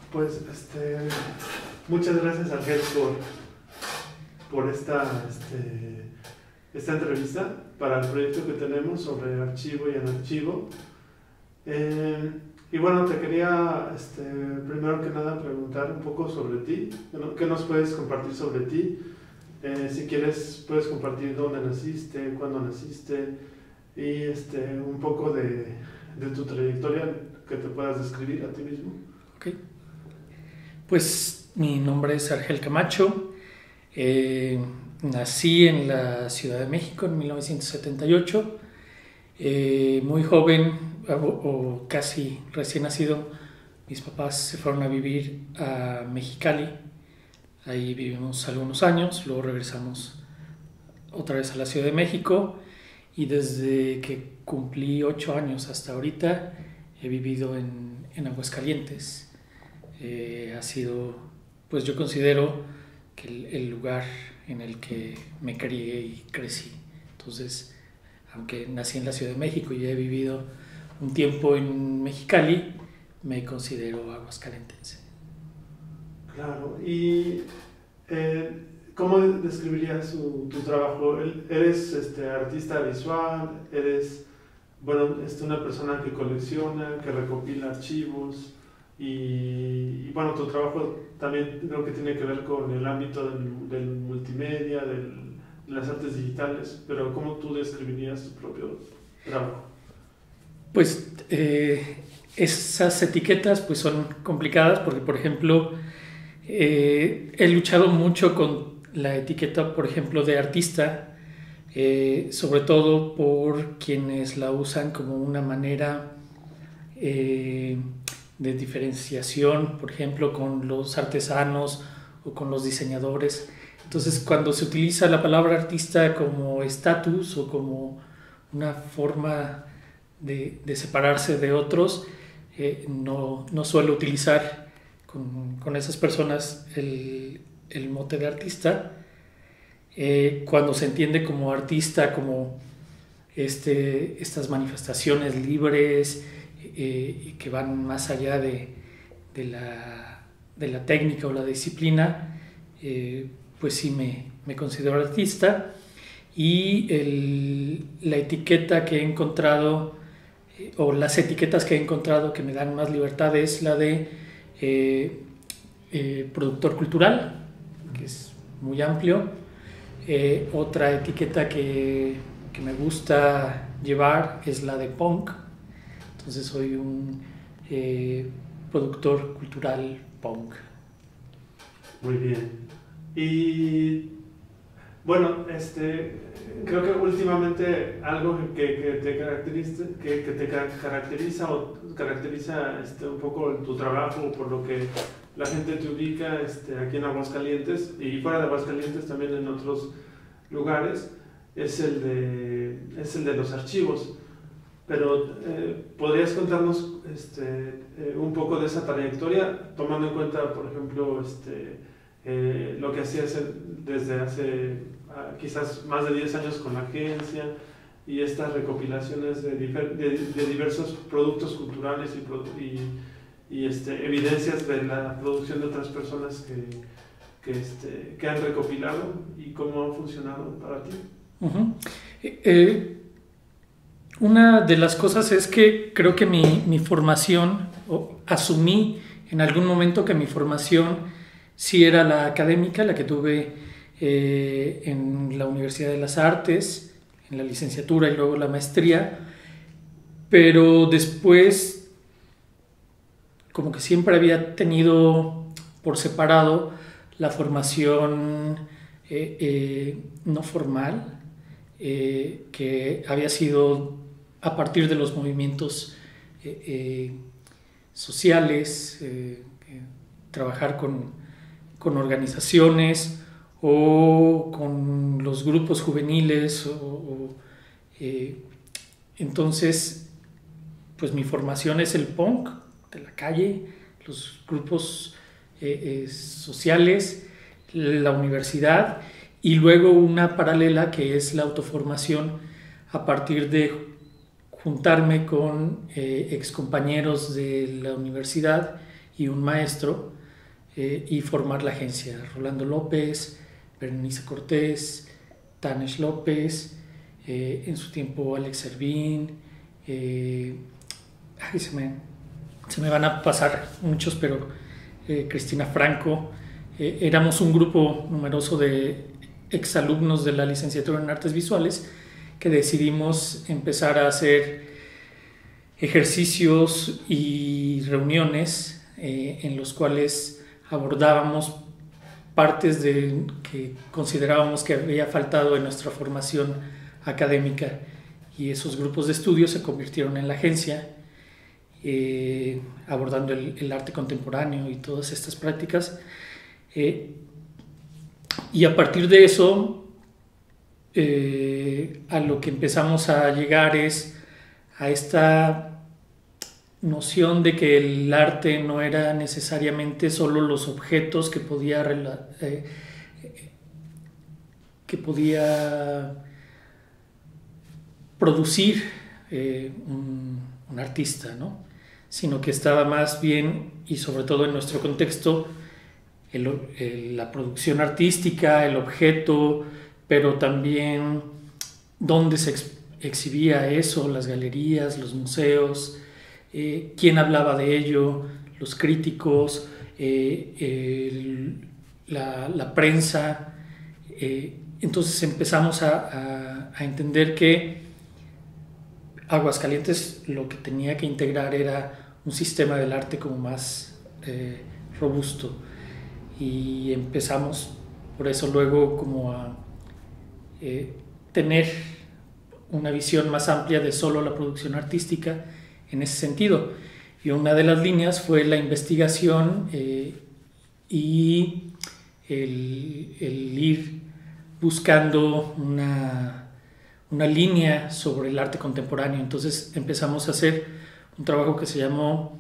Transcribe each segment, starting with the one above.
Pues muchas gracias, Argel, por esta entrevista para el proyecto que tenemos sobre archivo y anarchivo. Y bueno, te quería primero que nada preguntar un poco sobre ti. ¿Qué nos puedes compartir sobre ti? Si quieres, puedes compartir dónde naciste, cuándo naciste y un poco de tu trayectoria que te puedas describir a ti mismo. Ok. Pues mi nombre es Argel Camacho. Nací en la Ciudad de México en 1978. Muy joven o casi recién nacido, mis papás se fueron a vivir a Mexicali. Ahí vivimos algunos años, luego regresamos otra vez a la Ciudad de México y desde que cumplí 8 años hasta ahorita he vivido en Aguascalientes. Ha sido, pues yo considero que el lugar en el que me crié y crecí. Entonces, aunque nací en la Ciudad de México y he vivido un tiempo en Mexicali, me considero aguascalentense. Claro, y ¿cómo describirías tu trabajo? ¿Eres artista visual? ¿Eres una persona que colecciona, que recopila archivos? Y bueno, tu trabajo también creo que tiene que ver con el ámbito del multimedia, de las artes digitales, pero ¿cómo tú describirías tu propio trabajo? Pues esas etiquetas pues son complicadas porque, por ejemplo, he luchado mucho con la etiqueta, por ejemplo, de artista, sobre todo por quienes la usan como una manera de diferenciación, por ejemplo, con los artesanos o con los diseñadores. Entonces, cuando se utiliza la palabra artista como estatus o como una forma de separarse de otros, no suelo utilizar con esas personas el mote de artista. Cuando se entiende como artista, como estas manifestaciones libres que van más allá de la técnica o la disciplina, pues sí me considero artista. Y la etiqueta que he encontrado, o las etiquetas que he encontrado que me dan más libertad, es la de productor cultural, que es muy amplio. Otra etiqueta que me gusta llevar es la de punk. Entonces soy un productor cultural punk. Muy bien. Y bueno, creo que últimamente algo que te caracteriza o caracteriza un poco tu trabajo, por lo que la gente te ubica aquí en Aguascalientes y fuera de Aguascalientes también en otros lugares, es el de los archivos. Pero ¿podrías contarnos un poco de esa trayectoria, tomando en cuenta, por ejemplo, lo que hacías desde hace quizás más de 10 años con la agencia y estas recopilaciones de diversos productos culturales y evidencias de la producción de otras personas que han recopilado y cómo han funcionado para ti? Uh-huh. Una de las cosas es que creo que mi formación, o asumí en algún momento que mi formación sí era la académica, la que tuve en la Universidad de las Artes, en la licenciatura y luego la maestría, pero después como que siempre había tenido por separado la formación no formal, que había sido a partir de los movimientos sociales, trabajar con organizaciones o con los grupos juveniles. Entonces, pues mi formación es el punk de la calle, los grupos sociales, la universidad, y luego una paralela que es la autoformación a partir de juntarme con excompañeros de la universidad y un maestro, y formar la agencia. Rolando López, Berenice Cortés, Tanesh López, en su tiempo Alex Servín, se me van a pasar muchos, pero Cristina Franco. Éramos un grupo numeroso de exalumnos de la licenciatura en Artes Visuales que decidimos empezar a hacer ejercicios y reuniones en los cuales abordábamos partes de que considerábamos que había faltado en nuestra formación académica, y esos grupos de estudio se convirtieron en la agencia, abordando el arte contemporáneo y todas estas prácticas, y a partir de eso a lo que empezamos a llegar es a esta noción de que el arte no era necesariamente solo los objetos que podía producir un artista, ¿no? Sino que estaba más bien, y sobre todo en nuestro contexto, la producción artística, el objeto, pero también dónde se exhibía eso, las galerías, los museos, quién hablaba de ello, los críticos, la prensa. Entonces empezamos a entender que Aguascalientes lo que tenía que integrar era un sistema del arte como más robusto, y empezamos por eso luego como a tener una visión más amplia de solo la producción artística en ese sentido. Y una de las líneas fue la investigación y el ir buscando una línea sobre el arte contemporáneo. Entonces empezamos a hacer un trabajo que se llamó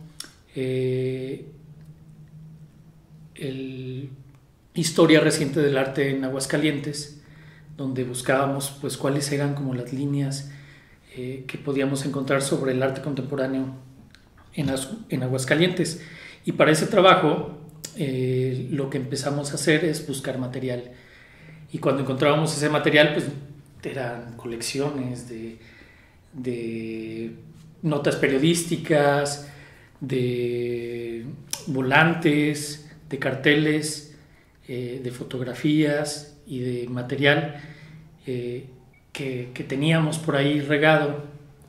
Historia Reciente del Arte en Aguascalientes, donde buscábamos pues cuáles eran como las líneas que podíamos encontrar sobre el arte contemporáneo en Aguascalientes. Y para ese trabajo lo que empezamos a hacer es buscar material, y cuando encontrábamos ese material pues eran colecciones de notas periodísticas, de volantes, de carteles, de fotografías y de material que teníamos por ahí regado.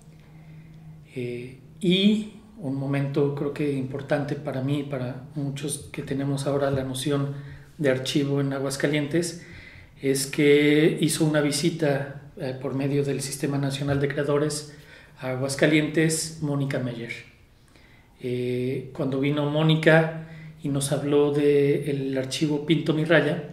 Y un momento creo que importante para mí y para muchos que tenemos ahora la noción de archivo en Aguascalientes es que hizo una visita por medio del Sistema Nacional de Creadores a Aguascalientes Mónica Meyer. Cuando vino Mónica y nos habló del archivo Pinto Mi Raya,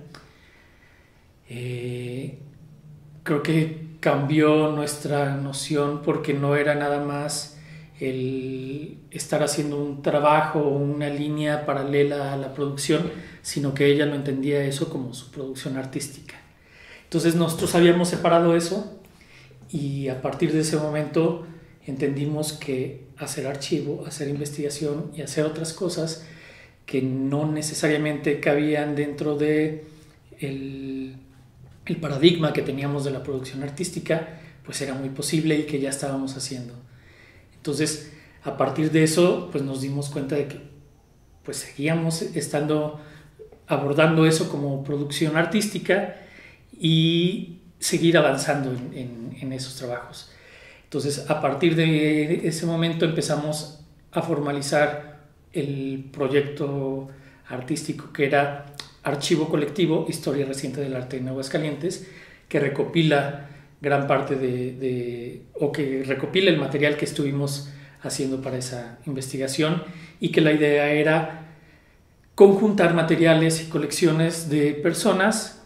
creo que cambió nuestra noción, porque no era nada más el estar haciendo un trabajo o una línea paralela a la producción, sino que ella lo entendía eso como su producción artística. Entonces nosotros habíamos separado eso, y a partir de ese momento entendimos que hacer archivo, hacer investigación y hacer otras cosas que no necesariamente cabían dentro de el paradigma que teníamos de la producción artística, pues era muy posible y que ya estábamos haciendo. Entonces, a partir de eso, pues nos dimos cuenta de que pues seguíamos abordando eso como producción artística y seguir avanzando en esos trabajos. Entonces, a partir de ese momento empezamos a formalizar el proyecto artístico que era Archivo Colectivo, Historia Reciente del Arte en Aguascalientes, que recopila gran parte o que recopila el material que estuvimos haciendo para esa investigación, y que la idea era conjuntar materiales y colecciones de personas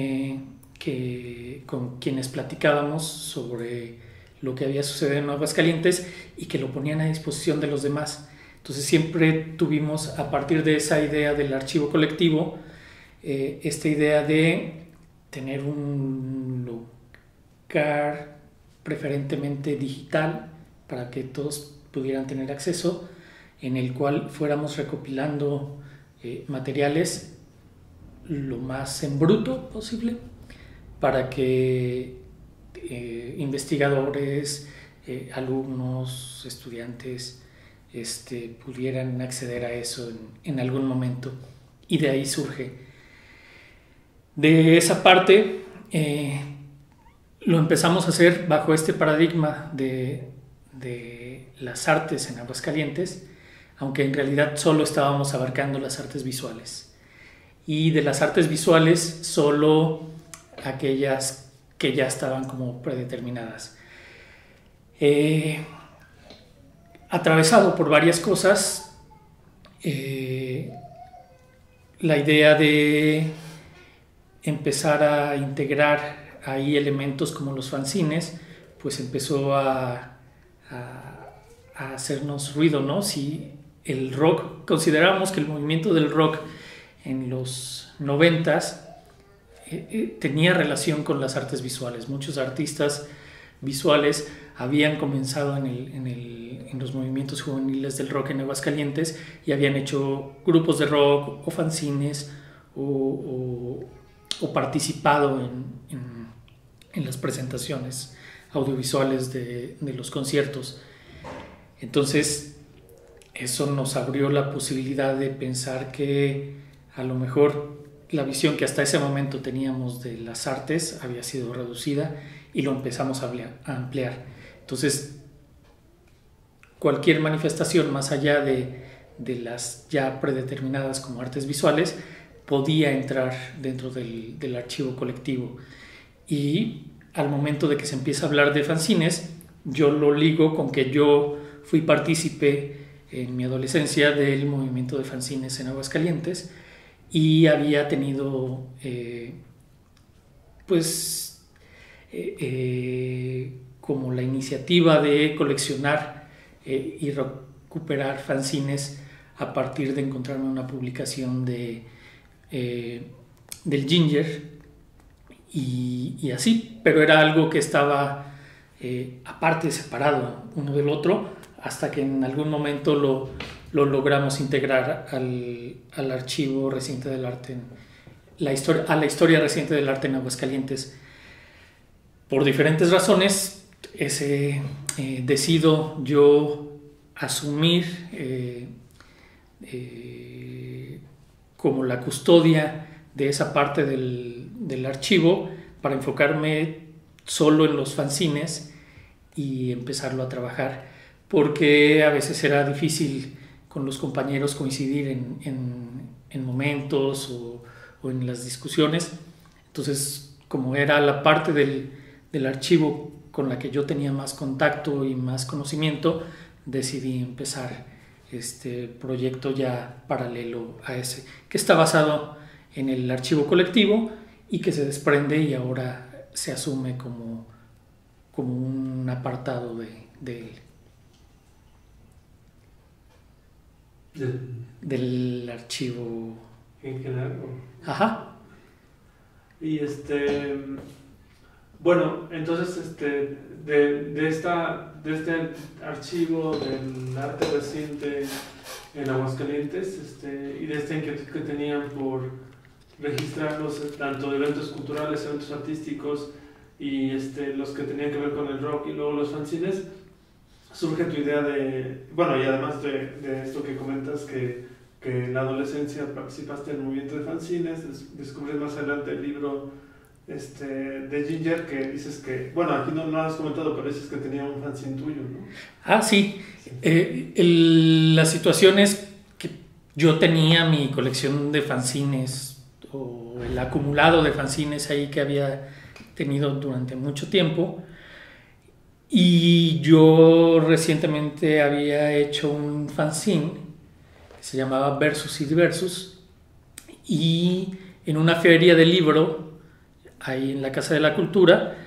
con quienes platicábamos sobre lo que había sucedido en Aguascalientes y que lo ponían a disposición de los demás. Entonces siempre tuvimos, a partir de esa idea del archivo colectivo, esta idea de tener un lugar preferentemente digital para que todos pudieran tener acceso, en el cual fuéramos recopilando materiales lo más en bruto posible para que investigadores, alumnos, estudiantes pudieran acceder a eso en algún momento, y de ahí surge. De esa parte lo empezamos a hacer bajo este paradigma de las artes en Aguascalientes, aunque en realidad solo estábamos abarcando las artes visuales, y de las artes visuales solo aquellas que ya estaban como predeterminadas. Atravesado por varias cosas, la idea de empezar a integrar ahí elementos como los fanzines, pues empezó a hacernos ruido, ¿no? Si el rock, consideramos que el movimiento del rock en los 90s tenía relación con las artes visuales. Muchos artistas visuales habían comenzado en los movimientos juveniles del rock en Aguascalientes y habían hecho grupos de rock o fanzines o participado en las presentaciones audiovisuales de los conciertos. Entonces eso nos abrió la posibilidad de pensar que a lo mejor la visión que hasta ese momento teníamos de las artes había sido reducida, y lo empezamos a ampliar. Entonces, cualquier manifestación más allá de las ya predeterminadas como artes visuales podía entrar dentro del archivo colectivo. Y al momento de que se empieza a hablar de fanzines, yo lo ligo con que yo fui partícipe en mi adolescencia del movimiento de fanzines en Aguascalientes, y había tenido como la iniciativa de coleccionar y recuperar fanzines a partir de encontrarme una publicación del Ginger, y así, pero era algo que estaba aparte, separado uno del otro, hasta que en algún momento lo logramos integrar al archivo reciente del arte, a la historia reciente del arte en Aguascalientes. Por diferentes razones, decido yo asumir como la custodia de esa parte del archivo para enfocarme solo en los fanzines y empezarlo a trabajar, porque a veces era difícil con los compañeros coincidir en momentos o en las discusiones. Entonces, como era la parte del archivo con la que yo tenía más contacto y más conocimiento, decidí empezar este proyecto ya paralelo a ese, que está basado en el archivo colectivo y que se desprende y ahora se asume como un apartado de él. Del archivo en general. Ajá. Y bueno, entonces de este archivo del arte reciente en Aguascalientes, y de esta inquietud que tenían por registrarlos, tanto de eventos culturales, eventos artísticos y los que tenían que ver con el rock y luego los fanzines, surge tu idea bueno, y además de esto que comentas, que en la adolescencia participaste en el movimiento de fanzines, descubres más adelante el libro de Ginger, que dices que, bueno, aquí no has comentado, pero dices que tenía un fanzine tuyo, ¿no? Ah, sí. La situación es que yo tenía mi colección de fanzines, o el acumulado de fanzines ahí que había tenido durante mucho tiempo. Y yo recientemente había hecho un fanzine que se llamaba Versus y Diversus, y en una feria de libro ahí en la Casa de la Cultura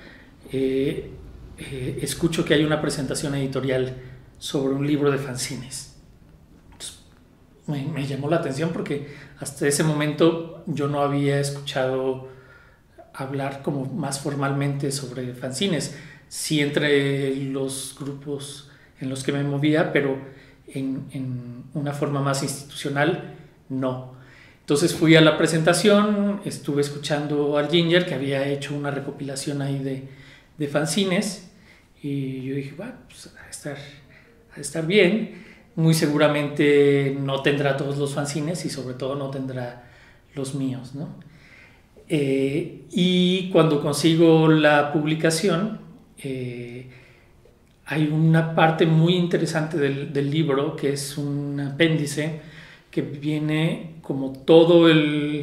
escucho que hay una presentación editorial sobre un libro de fanzines. Entonces, me llamó la atención porque hasta ese momento yo no había escuchado hablar como más formalmente sobre fanzines. Sí, entre los grupos en los que me movía, pero en una forma más institucional, no. Entonces fui a la presentación, estuve escuchando al Ginger, que había hecho una recopilación ahí de fanzines, y yo dije, bueno, pues a estar bien. Muy seguramente no tendrá todos los fanzines y sobre todo no tendrá los míos, ¿no? Y cuando consigo la publicación, hay una parte muy interesante del libro, que es un apéndice que viene como todo el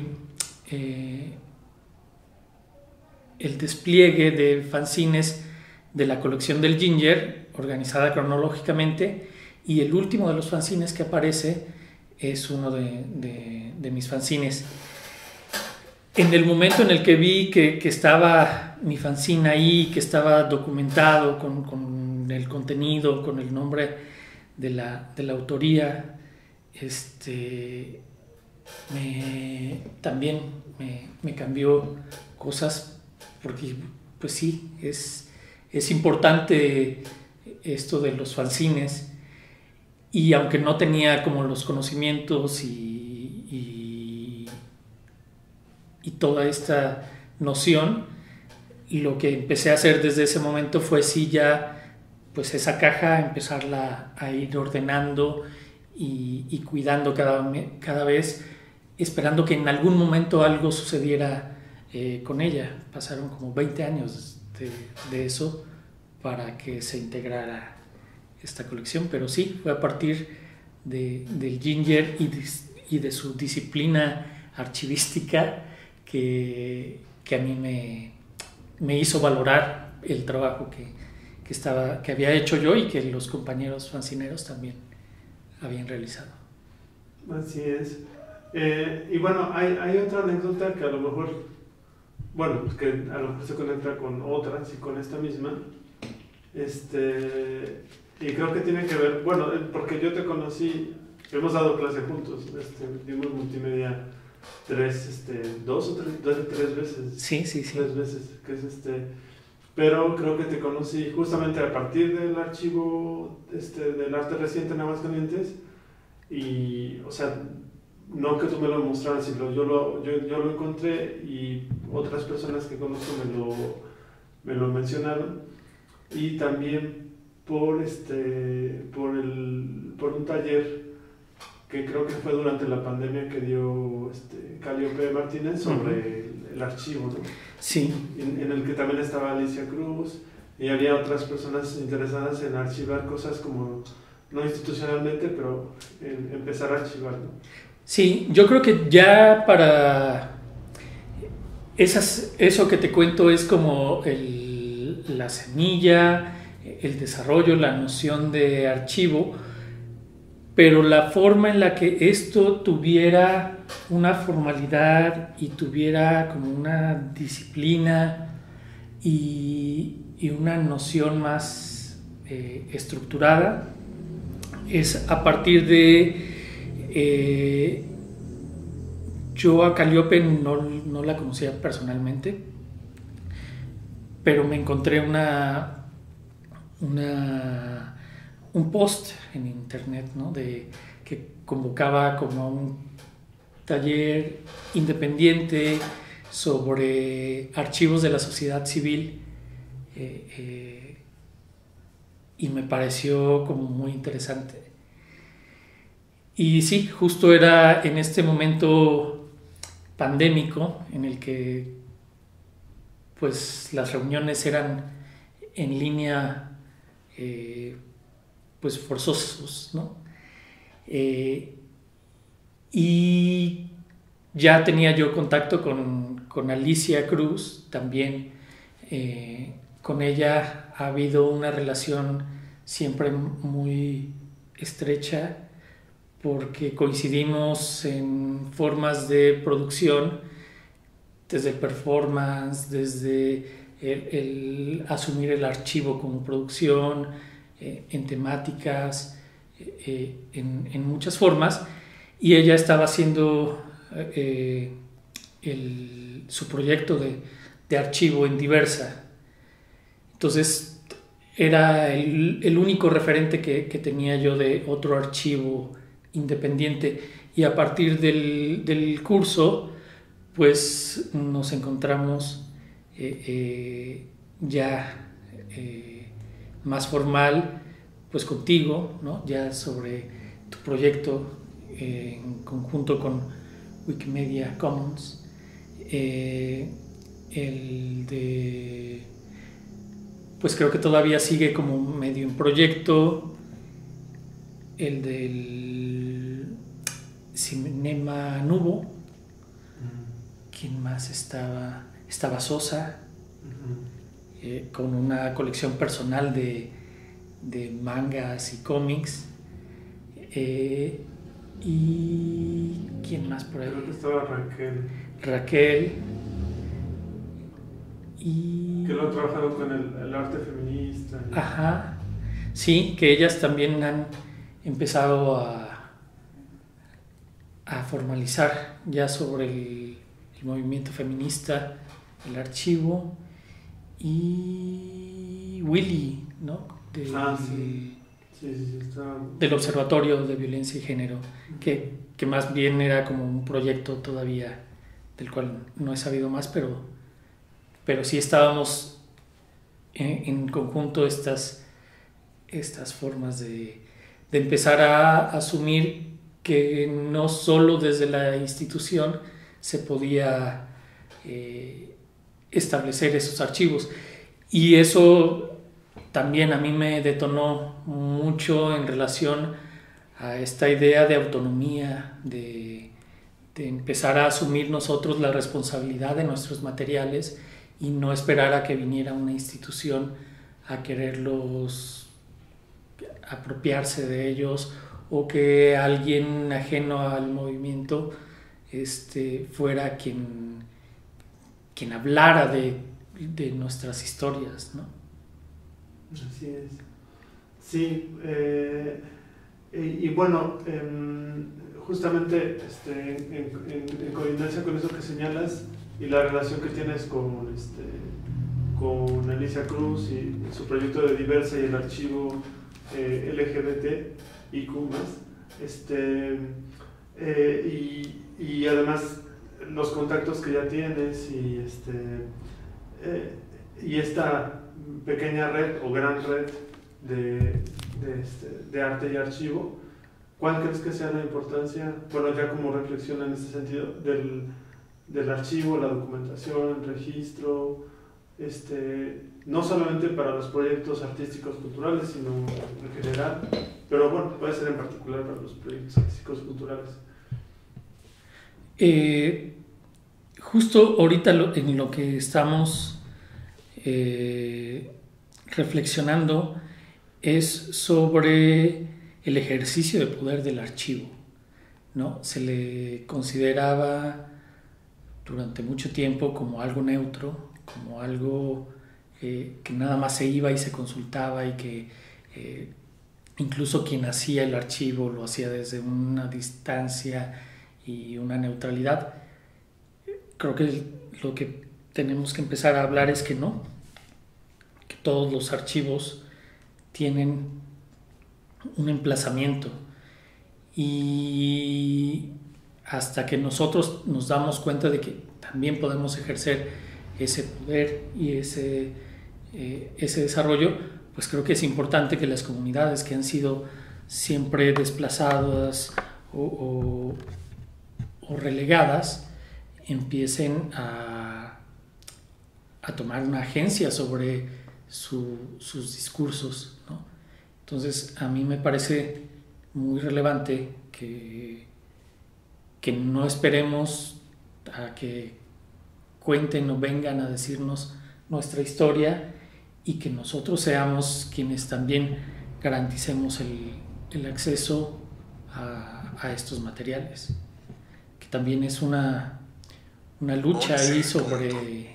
despliegue de fanzines de la colección del Ginger, organizada cronológicamente, y el último de los fanzines que aparece es uno de mis fanzines. En el momento en el que vi que estaba mi fanzine ahí, que estaba documentado con el contenido, con el nombre de la autoría, también me cambió cosas, porque pues sí, es importante esto de los fanzines, y aunque no tenía como los conocimientos y toda esta noción, lo que empecé a hacer desde ese momento fue sí ya pues esa caja empezarla a ir ordenando y cuidando cada vez, esperando que en algún momento algo sucediera con ella. Pasaron como 20 años de eso para que se integrara esta colección, pero sí, fue a partir del Ginger y de su disciplina archivística que a mí me hizo valorar el trabajo que había hecho yo y que los compañeros fanzineros también habían realizado. Así es. Y bueno, hay otra anécdota que a lo mejor, bueno, pues que a lo mejor se conecta con otras y con esta misma. Y creo que tiene que ver, bueno, porque yo te conocí, hemos dado clase juntos, dimos multimedia dos o tres veces. Sí. 3 veces, que es pero creo que te conocí justamente a partir del archivo del arte reciente en Aguascalientes, y, o sea, no que tú me lo mostraras, sino yo lo encontré y otras personas que conozco me lo mencionaron, y también por un taller que creo que fue durante la pandemia que dio Calliope Martínez sobre el archivo, ¿no? Sí. En el que también estaba Alicia Cruz, y había otras personas interesadas en archivar cosas como, no institucionalmente, pero en empezar a archivar, ¿no? Sí, yo creo que ya para eso que te cuento es como la semilla, el desarrollo, la noción de archivo, pero la forma en la que esto tuviera una formalidad y tuviera como una disciplina y una noción más estructurada es a partir de... yo a Calliope no la conocía personalmente, pero me encontré un post en internet, ¿no? Que convocaba como a un taller independiente sobre archivos de la sociedad civil, y me pareció como muy interesante. Y sí, justo era en este momento pandémico en el que pues las reuniones eran en línea, pues forzosos, ¿no? Y ya tenía yo contacto con Alicia Cruz también. Con ella ha habido una relación siempre muy estrecha porque coincidimos en formas de producción, desde el performance, desde el asumir el archivo como producción, en temáticas, en muchas formas, y ella estaba haciendo su proyecto de archivo en Diversa. Entonces era el único referente que tenía yo de otro archivo independiente, y a partir del curso pues nos encontramos ya más formal pues contigo, ¿no? Ya sobre tu proyecto en conjunto con Wikimedia Commons, el de, pues creo que todavía sigue como medio en proyecto, el del Cinema Nubo. ¿Quién más estaba? Estaba Sosa, con una colección personal de mangas y cómics. ¿Y quién más por ahí? Creo que estaba Raquel. Y... que lo ha trabajado con el arte feminista. Ajá. Sí, que ellas también han empezado a formalizar ya sobre el movimiento feminista, el archivo. Y Willy, ¿no? Sí, está... Del Observatorio de Violencia y Género, que más bien era como un proyecto todavía del cual no he sabido más, pero sí estábamos en conjunto estas formas de empezar a asumir que no solo desde la institución se podía establecer esos archivos. Y eso también a mí me detonó mucho en relación a esta idea de autonomía, de empezar a asumir nosotros la responsabilidad de nuestros materiales y no esperar a que viniera una institución a quererlos apropiarse de ellos, o que alguien ajeno al movimiento fuera quien hablara de nuestras historias, ¿no? Así es. Sí, y bueno, justamente en coincidencia con eso que señalas y la relación que tienes con Alicia Cruz y su proyecto de Diversa y el archivo LGBT y Cumas, y además los contactos que ya tienes y esta pequeña red o gran red de arte y archivo, ¿cuál crees que sea la importancia, bueno, ya como reflexión en ese sentido, del archivo, la documentación, el registro, no solamente para los proyectos artísticos culturales, sino en general, pero bueno, puede ser en particular para los proyectos artísticos culturales? Justo ahorita en lo que estamos reflexionando es sobre el ejercicio de poder del archivo, ¿no? Se le consideraba durante mucho tiempo como algo neutro, como algo que nada más se iba y se consultaba, y que incluso quien hacía el archivo lo hacía desde una distancia y una neutralidad. Creo que lo que tenemos que empezar a hablar es que no, que todos los archivos tienen un emplazamiento, y hasta que nosotros nos damos cuenta de que también podemos ejercer ese poder y ese desarrollo, pues creo que es importante que las comunidades que han sido siempre desplazadas o relegadas empiecen a tomar una agencia sobre sus discursos, ¿no? Entonces a mí me parece muy relevante que no esperemos a que cuenten o vengan a decirnos nuestra historia, y que nosotros seamos quienes también garanticemos el acceso a estos materiales, que también es una lucha ahí sobre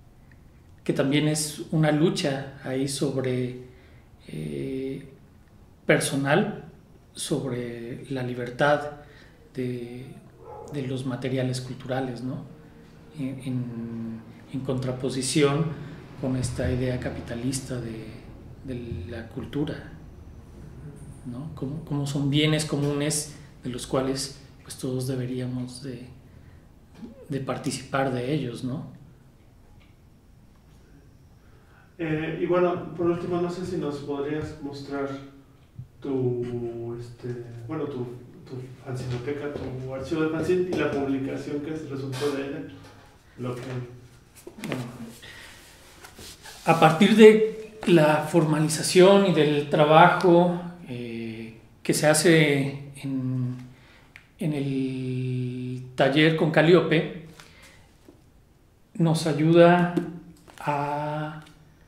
personal, sobre la libertad de los materiales culturales, ¿no? En contraposición con esta idea capitalista de la cultura, ¿no? Como son bienes comunes de los cuales pues todos deberíamos de participar de ellos, ¿no? Y bueno, por último, no sé si nos podrías mostrar tu fanzinoteca, tu archivo de fanzine y la publicación que resultó de ella. Bueno, a partir de la formalización y del trabajo que se hace en el taller con Calliope, nos ayuda a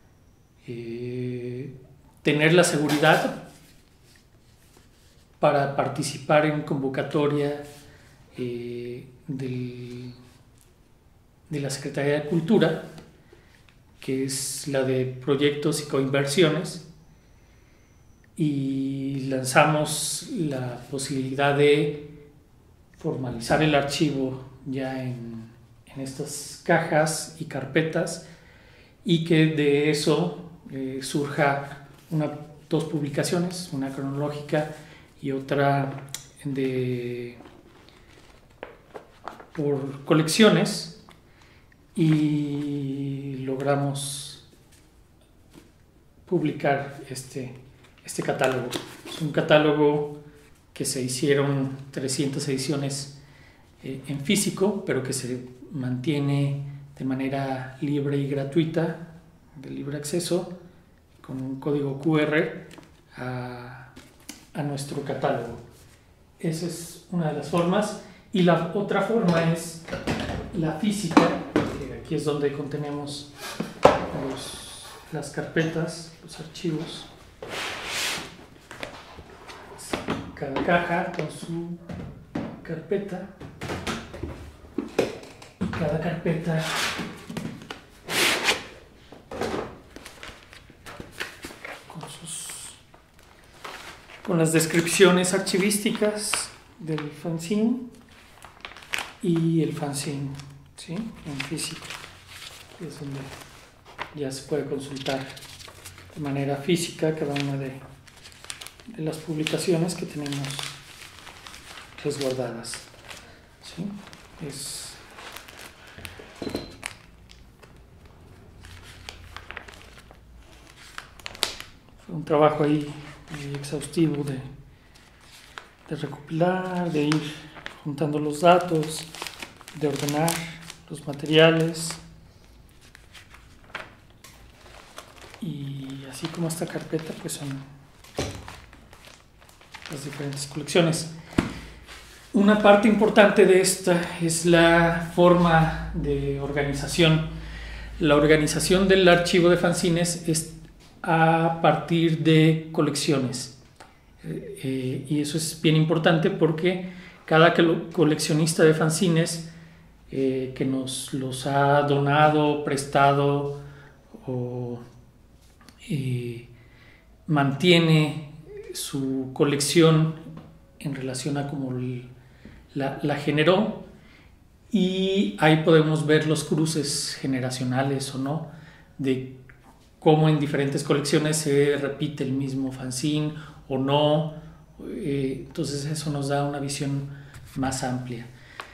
tener la seguridad para participar en convocatoria de la Secretaría de Cultura, que es la de proyectos y coinversiones, y lanzamos la posibilidad de formalizar el archivo ya en estas cajas y carpetas, y que de eso surja dos publicaciones, una cronológica y otra por colecciones, y logramos publicar este catálogo. Es un catálogo que se hicieron 300 ediciones en físico, pero que se mantiene de manera libre y gratuita, de libre acceso, con un código QR a nuestro catálogo. Esa es una de las formas. Y la otra forma es la física, que aquí es donde contenemos las carpetas, los archivos. Cada caja con su carpeta, y cada carpeta con las descripciones archivísticas del fanzine y el fanzine, ¿sí?, en físico, que es donde ya se puede consultar de manera física cada una de las publicaciones que tenemos resguardadas, ¿sí? Fue un trabajo ahí exhaustivo de recopilar, de ir juntando los datos, de ordenar los materiales, y así como esta carpeta pues son las diferentes colecciones. Una parte importante de esta es la forma de organización. La organización del archivo de fanzines es a partir de colecciones, y eso es bien importante porque cada coleccionista de fanzines que nos los ha donado, prestado o mantiene su colección en relación a cómo la generó, y ahí podemos ver los cruces generacionales o no, de cómo en diferentes colecciones se repite el mismo fanzine o no. Entonces eso nos da una visión más amplia.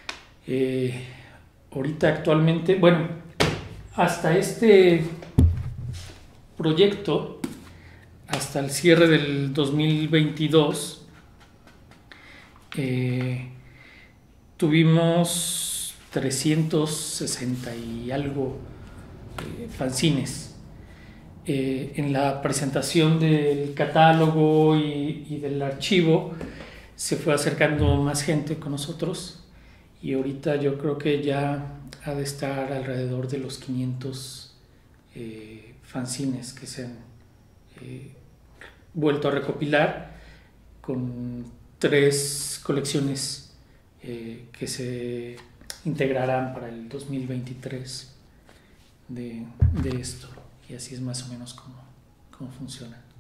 Ahorita actualmente, bueno, hasta este proyecto, hasta el cierre del 2022, tuvimos 360 y algo fanzines. En la presentación del catálogo y del archivo se fue acercando más gente con nosotros, y ahorita yo creo que ya ha de estar alrededor de los 500 fanzines que se han vuelto a recopilar, con 3 colecciones que se integrarán para el 2023 de esto. Y así es más o menos como funciona.